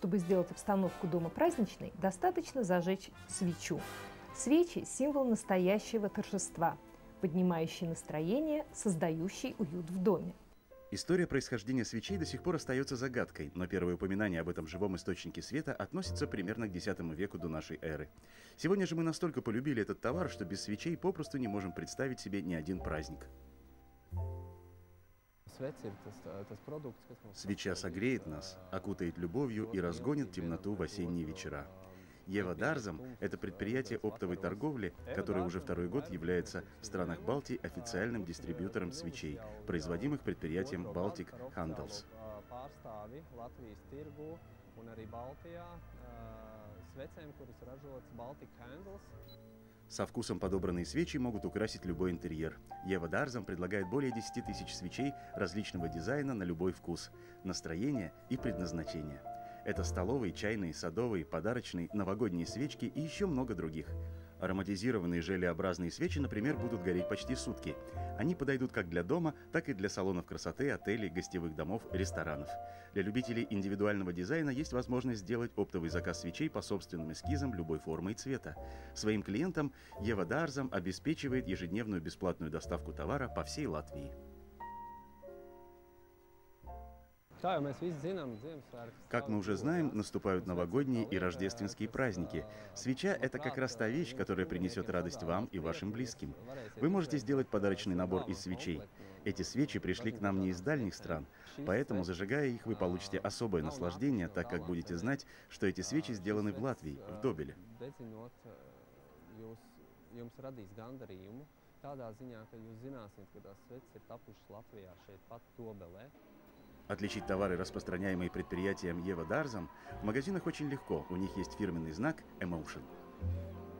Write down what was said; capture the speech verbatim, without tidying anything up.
Чтобы сделать обстановку дома праздничной, достаточно зажечь свечу. Свечи – символ настоящего торжества, поднимающий настроение, создающий уют в доме. История происхождения свечей до сих пор остается загадкой, но первые упоминания об этом живом источнике света относятся примерно к десятому веку до нашей эры. Сегодня же мы настолько полюбили этот товар, что без свечей попросту не можем представить себе ни один праздник. Свеча согреет нас, окутает любовью и разгонит темноту в осенние вечера. Ева Дарзам – это предприятие оптовой торговли, которое уже второй год является в странах Балтии официальным дистрибьютором свечей, производимых предприятием Baltic Candles. Со вкусом подобранные свечи могут украсить любой интерьер. Ева Дарзам предлагает более десяти тысяч свечей различного дизайна на любой вкус, настроение и предназначение. Это столовые, чайные, садовые, подарочные, новогодние свечки и еще много других. Ароматизированные желеобразные свечи, например, будут гореть почти сутки. Они подойдут как для дома, так и для салонов красоты, отелей, гостевых домов, ресторанов. Для любителей индивидуального дизайна есть возможность сделать оптовый заказ свечей по собственным эскизам любой формы и цвета. Своим клиентам Ева Дарзам обеспечивает ежедневную бесплатную доставку товара по всей Латвии. Как мы уже знаем, наступают новогодние и рождественские праздники. Свеча – это как раз та вещь, которая принесет радость вам и вашим близким. Вы можете сделать подарочный набор из свечей. Эти свечи пришли к нам не из дальних стран, поэтому, зажигая их, вы получите особое наслаждение, так как будете знать, что эти свечи сделаны в Латвии, в Добеле. Отличить товары, распространяемые предприятием Ева Дарзам, в магазинах очень легко. У них есть фирменный знак Emotion.